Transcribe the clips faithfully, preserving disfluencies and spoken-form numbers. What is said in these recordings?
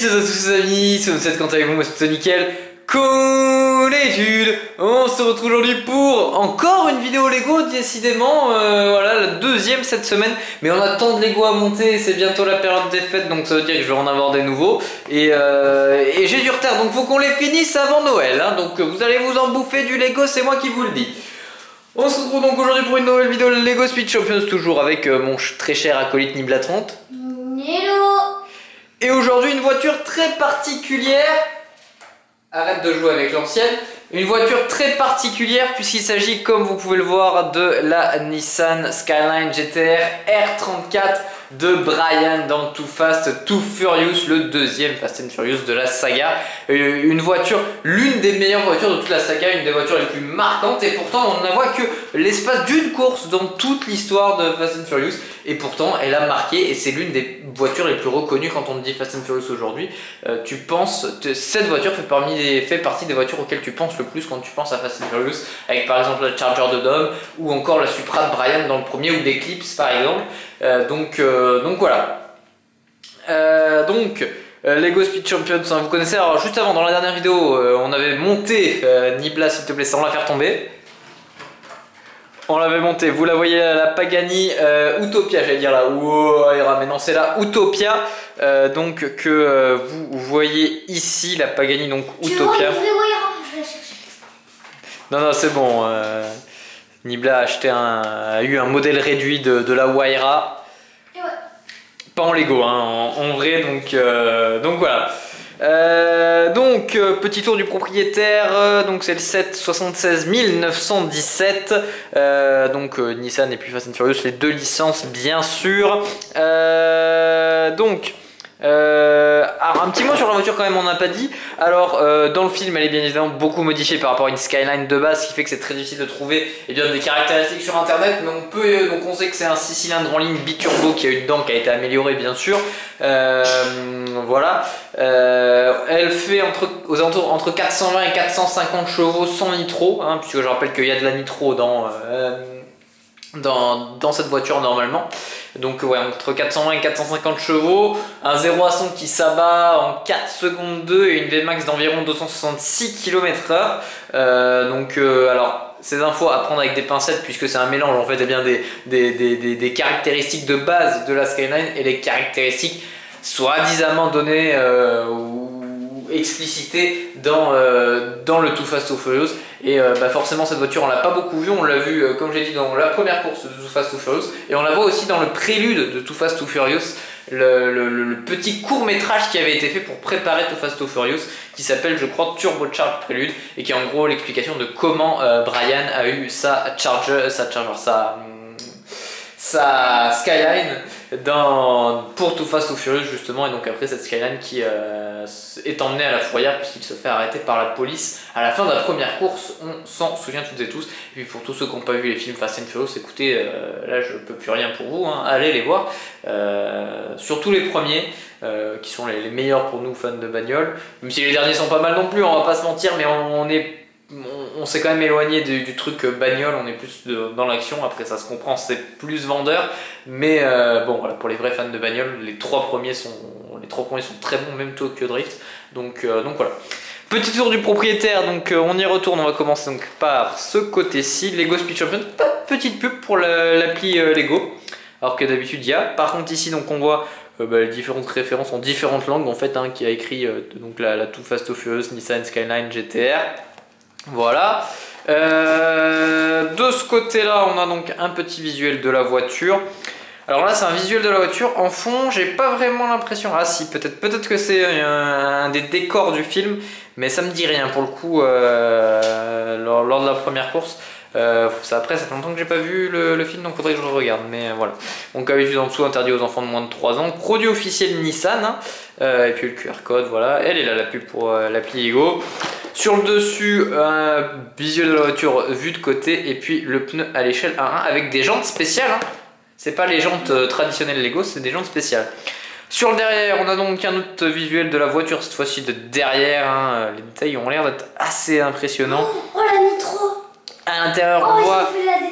c'est à tous les amis, c'est Onset quand avec vous, moi c'est plutôt nickel. Comme d'habitude, on se retrouve aujourd'hui pour encore une vidéo Lego, décidément, euh, voilà, la deuxième cette semaine. Mais on a tant de Lego à monter, c'est bientôt la période des fêtes, donc ça veut dire que je vais en avoir des nouveaux. Et, euh, et j'ai du retard, donc faut qu'on les finisse avant Noël, hein. Donc vous allez vous en bouffer du Lego, c'est moi qui vous le dis. On se retrouve donc aujourd'hui pour une nouvelle vidéo Lego Speed Champions, toujours avec euh, mon très cher acolyte Nibla trente. Hello. Et aujourd'hui une voiture très particulière. Arrête de jouer avec l'ancienne. Une voiture très particulière puisqu'il s'agit, comme vous pouvez le voir, de la Nissan Skyline G T R R trente-quatre de Brian dans Too Fast, Too Furious, le deuxième Fast and Furious de la saga. Une voiture, l'une des meilleures voitures de toute la saga, une des voitures les plus marquantes, et pourtant on ne la voit que l'espace d'une course dans toute l'histoire de Fast and Furious, et pourtant elle a marqué, et c'est l'une des voitures les plus reconnues quand on dit Fast and Furious aujourd'hui. Euh, tu penses, cette voiture fait, parmi des, fait partie des voitures auxquelles tu penses le plus quand tu penses à Fast and Furious, avec par exemple la Charger de Dom, ou encore la Supra de Brian dans le premier, ou l'Eclipse par exemple. Euh, donc, euh, donc voilà. Euh, donc euh, Lego Speed Champions, hein, vous connaissez. Alors juste avant, dans la dernière vidéo, euh, on avait monté euh, Nibla, s'il te plaît, sans la faire tomber. On l'avait monté, vous la voyez, la Pagani euh, Utopia, j'allais dire là. Wow, mais non, c'est la Utopia. Euh, donc que euh, vous voyez ici, la Pagani donc Utopia. Tu veux, je vais la chercher. Non, non, c'est bon. Euh... Nibla a, acheté un, a eu un modèle réduit de, de la Huayra. Et ouais. Pas en Lego, hein, en, en vrai, donc, euh, donc voilà. Euh, donc, euh, petit tour du propriétaire, euh, donc c'est le sept soixante-seize mille neuf cent dix-sept. Euh, donc euh, Nissan et puis Fast and Furious, les deux licences bien sûr. Euh, donc... Euh, alors un petit mot sur la voiture quand même, on n'a pas dit. Alors euh, dans le film elle est bien évidemment beaucoup modifiée par rapport à une Skyline de base, ce qui fait que c'est très difficile de trouver eh bien, des caractéristiques sur internet, mais on peut, donc on sait que c'est un six cylindres en ligne biturbo qui a eu dedans, qui a été amélioré bien sûr. Euh, voilà. Euh, elle fait entre, aux alentours entre quatre cent vingt et quatre cent cinquante chevaux sans nitro, hein, puisque je rappelle qu'il y a de la nitro dans... Euh, Dans, dans cette voiture normalement. Donc ouais, entre quatre cent vingt et quatre cent cinquante chevaux, un zéro à cent qui s'abat en quatre secondes deux et une V max d'environ deux cent soixante-six kilomètres heure. Euh, donc euh, alors ces infos à prendre avec des pincettes puisque c'est un mélange en fait eh bien, des, des, des, des, des caractéristiques de base de la Skyline et les caractéristiques soi-disant données euh, ou explicité dans, euh, dans le Too Fast Too Furious. Et euh, bah forcément cette voiture on l'a pas beaucoup vue, on l'a vue euh, comme j'ai dit dans la première course de Too Fast Too Furious, et on la voit aussi dans le prélude de Too Fast Too Furious, le, le, le petit court métrage qui avait été fait pour préparer Too Fast Too Furious, qui s'appelle je crois Turbocharged Prélude, et qui est en gros l'explication de comment euh, Brian a eu sa Charger, sa Charger, sa... sa Skyline dans, pour Too Fast Too Furious justement, et donc après cette Skyline qui euh, est emmenée à la fourrière puisqu'il se fait arrêter par la police à la fin de la première course, on s'en souvient toutes et tous. Et puis pour tous ceux qui n'ont pas vu les films Fast and Furious, écoutez, euh, là je peux plus rien pour vous, hein, allez les voir, euh, surtout les premiers euh, qui sont les, les meilleurs pour nous fans de bagnole, même si les derniers sont pas mal non plus, on va pas se mentir, mais on, on est on, on s'est quand même éloigné du, du truc bagnole, on est plus de, dans l'action. Après ça se comprend, c'est plus vendeur, mais euh, bon voilà, pour les vrais fans de bagnole, les trois premiers sont les trois premiers sont très bons, même Tokyo Drift. Donc euh, donc voilà. Petit tour du propriétaire, donc euh, on y retourne. On va commencer donc par ce côté-ci, Lego Speed Champions. Pas de petite pub pour l'appli la, euh, Lego, alors que d'habitude il y a. Par contre ici donc on voit euh, bah, les différentes références en différentes langues en fait, hein, qui a écrit euh, donc la, la Too Fast Too Furious, Nissan Skyline G T R. Voilà. Euh, de ce côté-là, on a donc un petit visuel de la voiture. Alors là, c'est un visuel de la voiture. En fond, j'ai pas vraiment l'impression. Ah si, peut-être peut-être que c'est un, un des décors du film, mais ça me dit rien pour le coup. Euh, lors, lors de la première course. Euh, ça, après, ça fait longtemps que j'ai pas vu le, le film, donc faudrait que je le regarde. Mais euh, voilà. Donc, habitude en dessous, interdit aux enfants de moins de trois ans. Produit officiel Nissan. Hein. Euh, et puis le Q R code, voilà. Elle est là, la pub pour euh, l'appli Lego. Sur le dessus, un visuel de la voiture vu de côté. Et puis le pneu à l'échelle un un avec des jantes spéciales. Hein. C'est pas les jantes euh, traditionnelles Lego, c'est des jantes spéciales. Sur le derrière, on a donc un autre visuel de la voiture, cette fois-ci de derrière. Hein. Les détails ont l'air d'être assez impressionnants. Oh, oh la nitro. À l'intérieur, oh, on voit fait la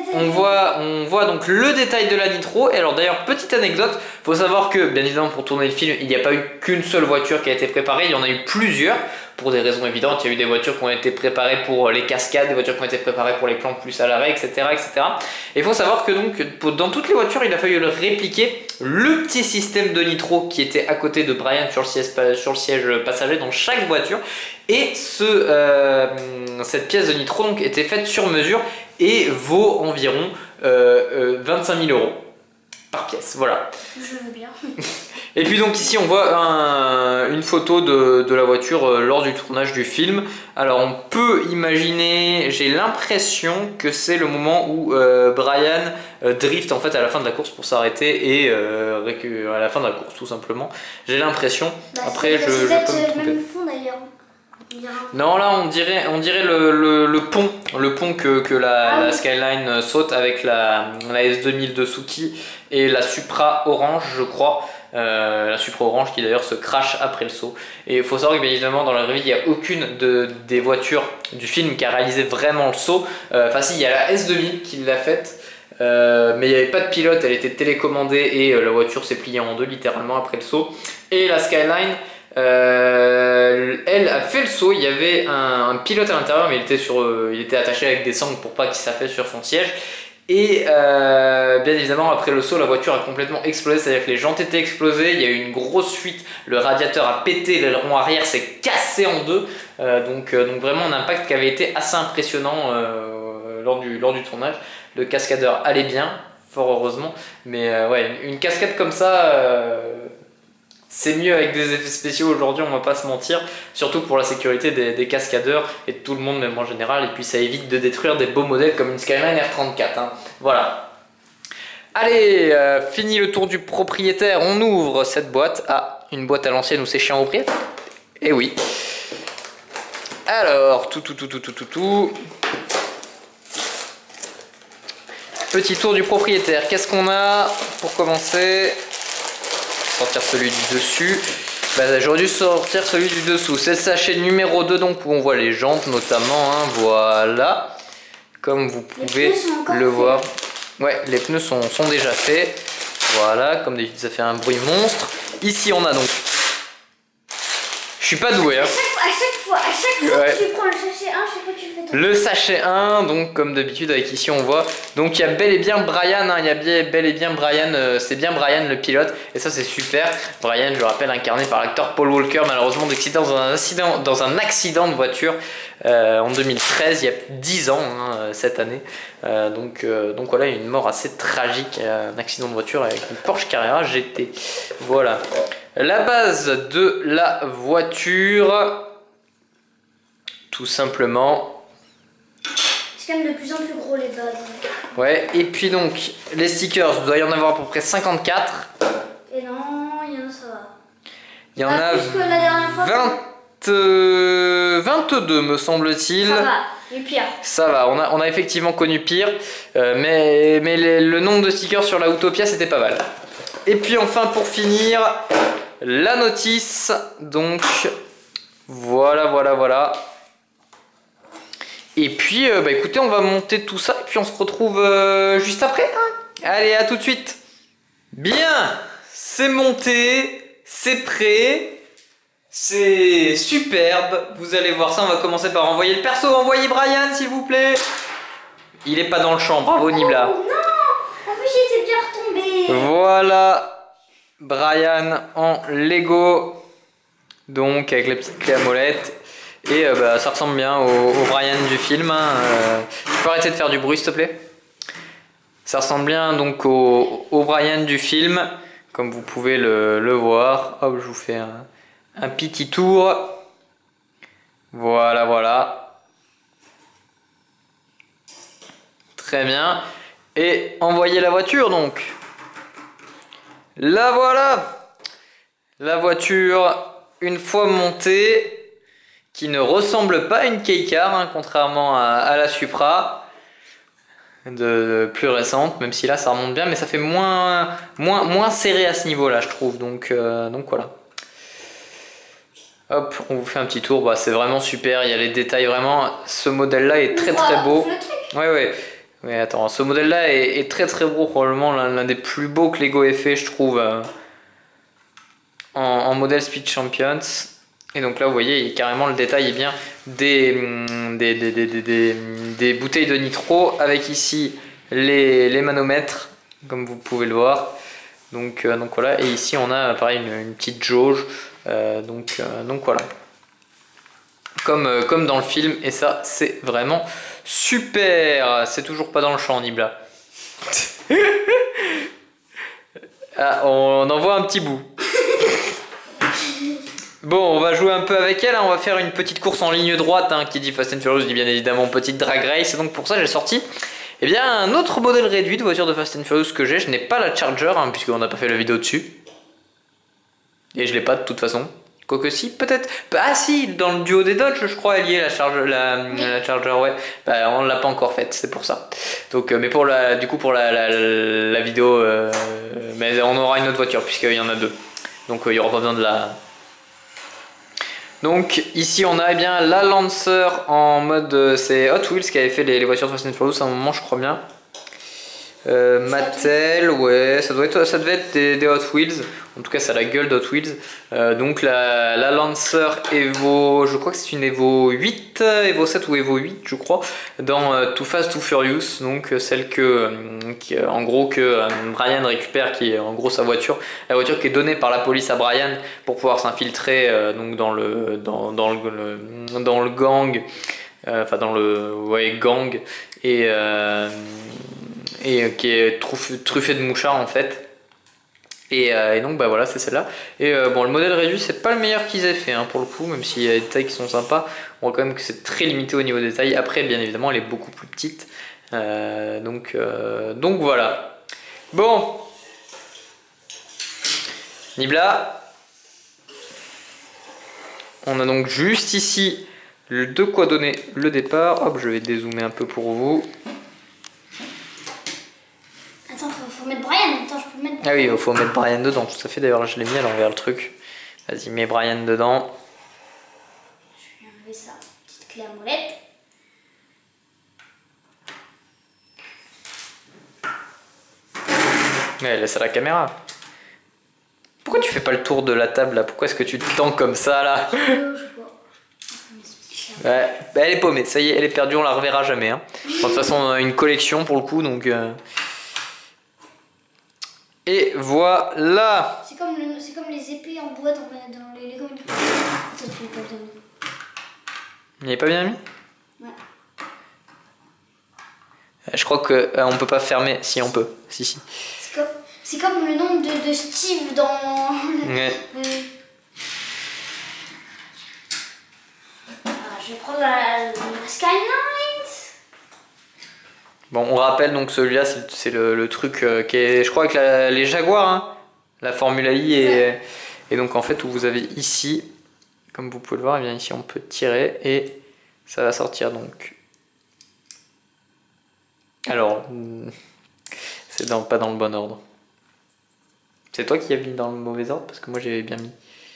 on voit, on voit donc le détail de la nitro. Et alors d'ailleurs, petite anecdote, faut savoir que bien évidemment pour tourner le film, il n'y a pas eu qu'une seule voiture qui a été préparée, il y en a eu plusieurs. Pour des raisons évidentes, il y a eu des voitures qui ont été préparées pour les cascades, des voitures qui ont été préparées pour les plans plus à l'arrêt, et cetera, et cetera. Et il faut savoir que donc dans toutes les voitures, il a fallu le répliquer, le petit système de nitro qui était à côté de Brian sur le siège, sur le siège passager dans chaque voiture. Et ce, euh, cette pièce de nitro donc était faite sur mesure et vaut environ euh, euh, vingt-cinq mille euros par pièce. Voilà. Je veux bien. Et puis donc ici on voit un, une photo de, de la voiture euh, lors du tournage du film. Alors on peut imaginer, j'ai l'impression que c'est le moment où euh, Brian euh, drift en fait à la fin de la course pour s'arrêter et euh, à la fin de la course tout simplement. J'ai l'impression. Bah, après je, je peux me tromper. Même fond d'ailleurs. Non là on dirait, on dirait le, le, le pont, le pont que, que la, ah, la oui. Skyline saute avec la, la S deux mille de Suzuki et la Supra orange je crois. Euh, la Supra orange qui d'ailleurs se crache après le saut. Et il faut savoir que bien évidemment dans la vraie vie il n'y a aucune de, des voitures du film qui a réalisé vraiment le saut. Enfin euh, si, il y a la S deux mille qui l'a faite, euh, mais il n'y avait pas de pilote, elle était télécommandée et euh, la voiture s'est pliée en deux littéralement après le saut. Et la Skyline, euh, elle a fait le saut, il y avait un, un pilote à l'intérieur mais il était, sur, euh, il était attaché avec des sangles pour pas qu'il s'affaisse sur son siège. Et euh, bien évidemment après le saut la voiture a complètement explosé, c'est à dire que les jantes étaient explosées, il y a eu une grosse fuite, le radiateur a pété, l'aileron arrière s'est cassé en deux, euh, donc, euh, donc vraiment un impact qui avait été assez impressionnant euh, lors, du, lors du tournage. Le cascadeur allait bien, fort heureusement, mais euh, ouais, une, une cascade comme ça, euh, c'est mieux avec des effets spéciaux aujourd'hui, on va pas se mentir, surtout pour la sécurité des, des cascadeurs et de tout le monde même en général, et puis ça évite de détruire des beaux modèles comme une Skyline R trente-quatre, hein. Voilà. Allez, euh, fini le tour du propriétaire, on ouvre cette boîte. Ah, une boîte à l'ancienne où c'est chiant à ouvrir. Eh oui. Alors, tout, tout, tout, tout, tout, tout, tout. Petit tour du propriétaire, qu'est-ce qu'on a pour commencer? Sortir celui du dessus. Bah, j'aurais dû sortir celui du dessous. C'est le sachet numéro deux donc où on voit les jantes notamment, hein, voilà. Comme vous pouvez le voir. Ouais, les pneus sont, sont déjà faits. Voilà, comme d'habitude ça fait un bruit monstre. Ici on a donc... Je suis pas doué hein. À chaque fois, à chaque fois, à chaque fois ouais. que tu prends le sachet un, chaque fois tu le fais tout. Le sachet un, donc comme d'habitude avec ici on voit. Donc il y a bel et bien Brian, hein, il y a bien, bel et bien Brian, euh, c'est bien Brian le pilote. Et ça c'est super. Brian, je le rappelle, incarné par l'acteur Paul Walker, malheureusement décédé dans un accident, dans un accident de voiture euh, en deux mille treize, il y a dix ans hein, cette année. Euh, donc, euh, donc voilà, une mort assez tragique, un accident de voiture avec une Porsche Carrera G T. Voilà. La base de la voiture, tout simplement. C'est quand même de plus en plus gros les bases. Ouais, et puis donc les stickers, il doit y en avoir à peu près cinquante-quatre. Et non, il y en a ça va. Il y en ah, a plus que la dernière fois, vingt, euh, vingt-deux me semble-t-il. Ça va, et pire. Ça va, on a, on a effectivement connu pire, euh, mais, mais les, le nombre de stickers sur la Autopia c'était pas mal. Et puis enfin pour finir, la notice, donc voilà, voilà, voilà. Et puis, euh, bah écoutez, on va monter tout ça et puis on se retrouve euh, juste après. Hein. Allez, à tout de suite. Bien, c'est monté, c'est prêt, c'est superbe. Vous allez voir ça, on va commencer par envoyer le perso. Envoyez Brian, s'il vous plaît. Il est pas dans le champ, bravo Nibla. Oh non, en plus il était bien retombé. Voilà. Brian en Lego, donc avec la petite clé à molette, et euh, bah, ça ressemble bien au, au Brian du film. Hein. Euh, tu peux arrêter de faire du bruit s'il te plaît? Ça ressemble bien donc au, au Brian du film, comme vous pouvez le, le voir. Hop, je vous fais un, un petit tour. Voilà, voilà. Très bien. Et envoyer la voiture donc. La voilà, la voiture une fois montée, qui ne ressemble pas à une K-Car, hein, contrairement à, à la Supra, de, de plus récente, même si là ça remonte bien, mais ça fait moins, moins, moins serré à ce niveau-là, je trouve. Donc, euh, donc voilà. Hop, on vous fait un petit tour. Bah, c'est vraiment super, il y a les détails vraiment. Ce modèle-là est très très beau. Ouais, ouais. Mais attends, ce modèle-là est, est très très beau, probablement l'un des plus beaux que Lego ait fait, je trouve, euh, en, en modèle Speed Champions. Et donc là, vous voyez, carrément le détail est bien des, des, des, des, des, des, des bouteilles de nitro, avec ici les, les manomètres, comme vous pouvez le voir. Donc, euh, donc voilà, et ici on a pareil une, une petite jauge, euh, donc, euh, donc voilà. Comme, euh, comme dans le film, et ça c'est vraiment super. C'est toujours pas dans le champ, Nibla. Ah, on en voit un petit bout. Bon, on va jouer un peu avec elle, hein. On va faire une petite course en ligne droite, hein. Qui dit Fast and Furious dit bien évidemment petite drag race, et donc pour ça j'ai sorti eh bien, un autre modèle réduit de voiture de Fast and Furious que j'ai. Je n'ai pas la Charger, hein, puisqu'on n'a pas fait la vidéo dessus. Et je l'ai pas de toute façon. Quoique si, peut-être. Ah si, dans le duo des Dodge, je crois, elle y est, la Charger, la, la Charger, ouais. Bah, on l'a pas encore faite, c'est pour ça. Donc, euh, mais pour la, du coup, pour la, la, la vidéo, euh, mais on aura une autre voiture, puisqu'il y en a deux. Donc, euh, il n'y aura pas besoin de la... Donc ici on a eh bien la Lancer en mode, euh, c'est Hot Wheels qui avait fait les, les voitures de Fast and Furious à un moment, je crois bien. Euh, Mattel, ouais, ça, doit être, ça devait être des, des Hot Wheels, en tout cas ça a la gueule d'Hot Wheels. Euh, donc la, la Lancer Evo, je crois que c'est une Evo huit, Evo sept ou Evo huit je crois, dans euh, Too Fast Too Furious, donc euh, celle que, euh, qui, euh, en gros que euh, Brian récupère, qui est en gros sa voiture, la voiture qui est donnée par la police à Brian pour pouvoir s'infiltrer euh, donc dans le, dans, dans le, le, dans le gang, euh, enfin dans le ouais, gang, et... Euh, et qui est truffé de mouchards en fait, et, euh, et donc bah voilà, c'est celle-là. Et euh, bon, le modèle réduit c'est pas le meilleur qu'ils aient fait, hein, pour le coup, même s'il y a des détails qui sont sympas, on voit quand même que c'est très limité au niveau des détails. Après bien évidemment elle est beaucoup plus petite, euh, donc, euh, donc voilà. Bon, Nibla, on a donc juste ici de quoi donner le départ. Hop, je vais dézoomer un peu pour vous. Attends, faut, faut mettre Brian. Attends, je peux mettre. Ah oui, il faut mettre Brian dedans, tout à fait. D'ailleurs, je l'ai mis à l'envers le truc. Vas-y, mets Brian dedans. Je vais enlever ça. Petite clé à molette. Mais laisse à la caméra. Pourquoi tu fais pas le tour de la table là? Pourquoi est-ce que tu te tends comme ça là? Euh, je sais pas. Ouais, bah, elle est paumée, ça y est, elle est perdue, on la reverra jamais, hein. Bon, de toute façon, on a une collection pour le coup, donc... Euh... Et voilà. C'est comme, le, c'est comme les épées en bois dans, dans les Lego. Ça, tu l'as pas bien mis. Il est pas bien mis? Ouais. Je crois que euh, on peut pas fermer. Si, on peut. Si, si. C'est comme, c'est comme le nom de, de Steve dans... Ouais. Euh... Ah, je vais prendre la, la Skyline. Bon, on rappelle donc celui-là, c'est le, le truc euh, qui est, je crois, avec la, les Jaguars, hein, la Formule I, et, et donc en fait où vous avez ici, comme vous pouvez le voir, et bien ici on peut tirer et ça va sortir donc. Alors, c'est dans, pas dans le bon ordre. C'est toi qui as mis dans le mauvais ordre parce que moi j'avais bien mis.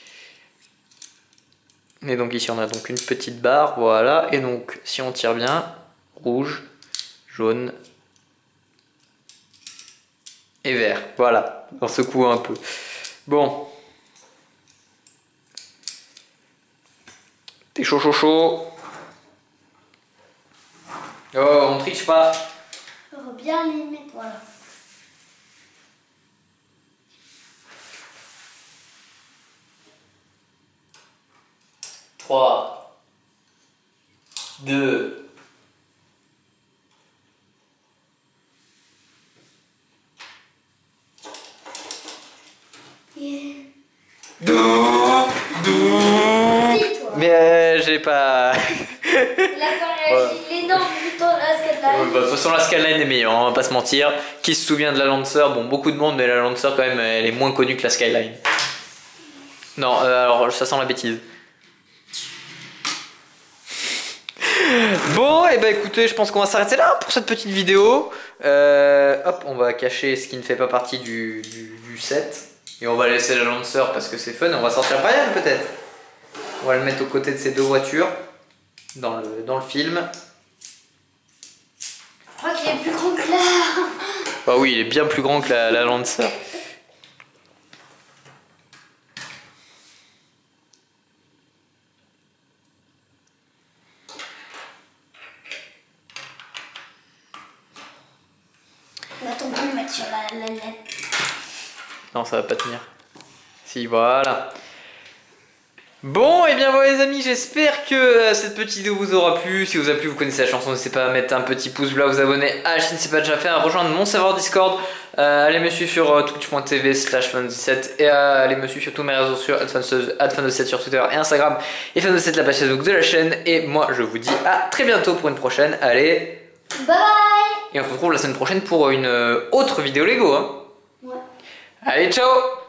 Et donc ici on a donc une petite barre, voilà, et donc si on tire bien, rouge, jaune et vert, voilà, on secoue un peu. Bon, t'es chaud chaud chaud. Oh, on triche pas. On va bien les mettre, voilà. trois, deux, Yeah. Dou, dou. Mais euh, j'ai pas... L'énorme bouton de la Skyline. De toute façon la Skyline est meilleure, on va pas se mentir. Qui se souvient de la Lancer? Bon, beaucoup de monde, mais la Lancer quand même elle est moins connue que la Skyline. Non, euh, alors ça sent la bêtise. Bon, et bah écoutez, je pense qu'on va s'arrêter là pour cette petite vidéo. Euh, hop, on va cacher ce qui ne fait pas partie du, du, du set. Et on va laisser la Lancer parce que c'est fun. On va sortir Brian peut-être. On va le mettre aux côtés de ces deux voitures dans le, dans le film. crois qu'il est plus grand que là. Bah oui, il est bien plus grand que la, la Lancer. On va tomber le mettre sur la, la, la... Non, ça va pas tenir. Si, voilà. Bon, et bien voilà les amis, j'espère que euh, cette petite vidéo vous aura plu. Si vous a plu, vous connaissez la chanson, n'hésitez pas à mettre un petit pouce bleu, à vous abonner à la chaîne si ce n'est pas déjà fait, à rejoindre mon serveur Discord, euh, allez me suivre sur euh, twitch point t v slash fan dix-sept et euh, allez me suivre sur tous mes réseaux sur fan dix-sept sur Twitter et Instagram et fan dix-sept la page Facebook de la chaîne. Et moi je vous dis à très bientôt pour une prochaine. Allez, bye bye. Et on se retrouve la semaine prochaine pour une euh, autre vidéo Lego hein. Ouais. Allez, ciao.